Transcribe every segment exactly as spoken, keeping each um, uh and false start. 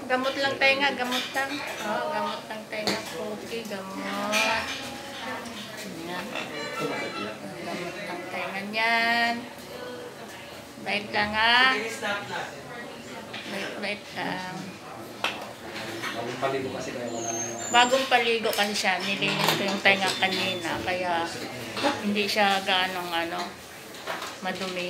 Gamot lang tenga, gamot lang. Oh, gamot lang tenga, okay, gamot. Yan. Gamot lang tenga niyan. Bait lang ha. Bait-bait lang. Bagong paligo kasi kaya wala na yung... Bagong paligo kasi siya, nilinis ko yung tenga kanina, kaya hindi siya gaanong ano, madumi.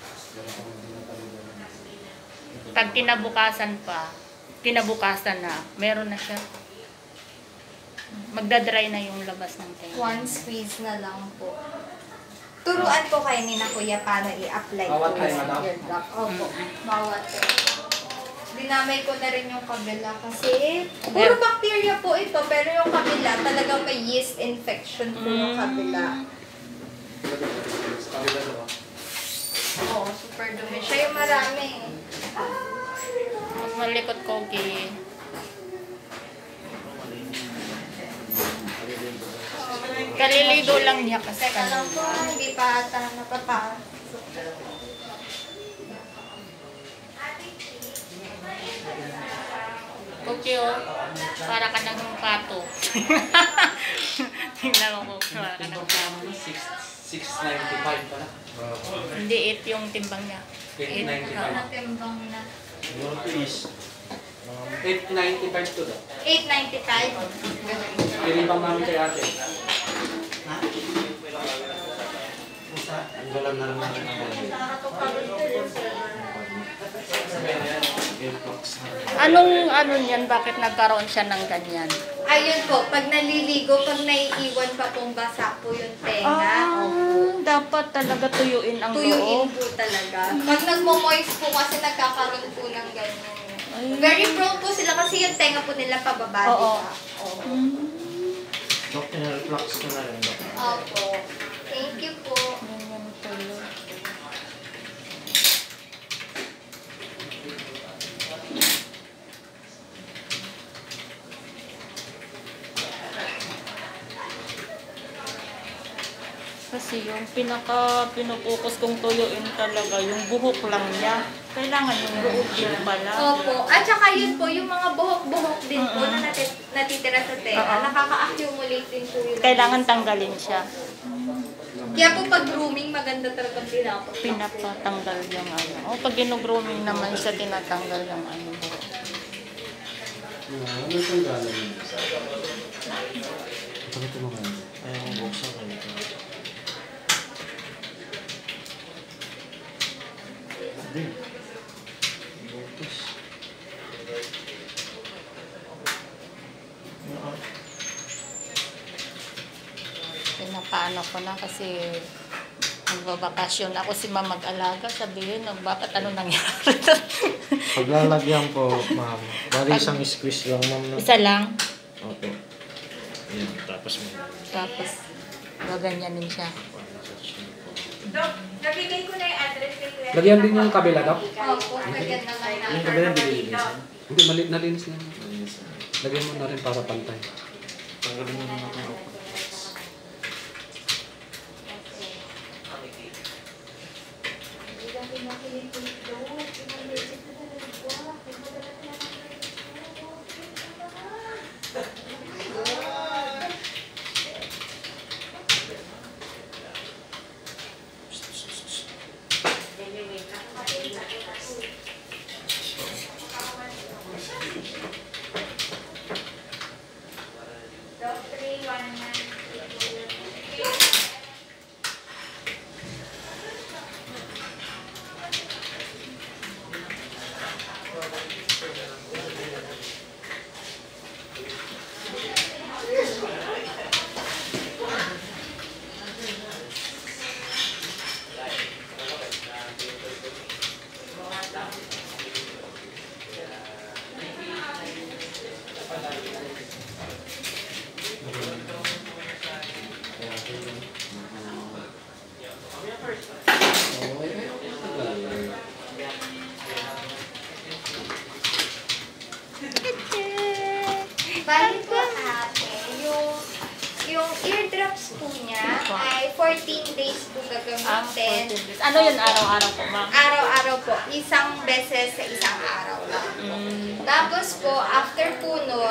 Pag kinabukasan pa, kinabukasan na, meron na siya. Magdadry na yung labas ng tenga. One squeeze na lang po. Turuan ko kayo ni na kuya paano i-apply Bawat po tayo, sa madam? eardrop. Opo, bawat tayo. Dinamay ko na rin yung kabila kasi puro bacteria po ito, pero yung kabila talagang may yeast infection po yung kabila. Oo, super dumi. Siya yung marami. Malikot kogi. Kaliligo lang niya kasi Teka lang po, kanina. hindi pa ata napapasok. Kogi oh, para ka ng pato. Tingnan mo ko, para ka ng pato. six ninety-five pala. Hindi eight yung timbang niya. eight ninety-five. Natimbang na. eight ninety-five to daw. eight ninety-five. Pinibang namin kay ate. Ang galang na naman ang Anong ano niyan, bakit nagkaroon siya ng ganyan? Ayun po, pag naliligo, pag naiiwan pa pong basa po yung tenga, Ah, dapat talaga tuyuin ang tuyuin loob. po talaga. Pag nagmo-moist po kasi nagkakaroon po ng ganyan. Ay. Very prone po sila kasi yung tenga po nila pababa, di Oo. ba? Oo. Dok, in-reflux ko na rin, Dok. Opo. Thank you po. Ganyan tuyo. Kasi yung pinaka pinupokus kong tuyuin talaga, yung buhok lang niya. Kailangan yung buhok din pala. Opo. At saka yun po, yung mga buhok-buhok din po na nati- natitira sa tenga, Oo. nakaka-accumulate din po yun. Kailangan tanggalin siya. Kaya po pag grooming, maganda talaga pinapot. Pinapatanggal yung ano. O pag gino-grooming naman siya, tinatanggal yung ano. Ano itong galang yun? Bakit mo nga? Ayaw mong buksan ka nito. Hindi. Bukas. Pinapaano ko na kasi magbabakasyon ako si mama mag-alaga. Sabihin, "Oh, bakit ano nangyari?" Paglalagyan po, ma'am. Bali isang squeeze lang, ma'am. No? Isa lang. Opo. Ayan, tapos mo. Tapos, gaganyanin siya. Dok, nabigay ko na yung address kay Kuya. Lagyan din yung kabila, Dok? Opo, lagyan na lang Yung natin. kabila, nililinis. Hindi, malit nalinis na. Nalinis na. Lagyan mo na rin para pantay. Tanggalin mo na natin ako. Dok, three one nine. Bali po ate, yung, yung eardrops po niya ay fourteen days po Ah, gagamitin. ano yun araw-araw po, ma'am? Araw-araw po. Isang beses sa isang araw lang. Mm. Tapos Tapos po, after po nun,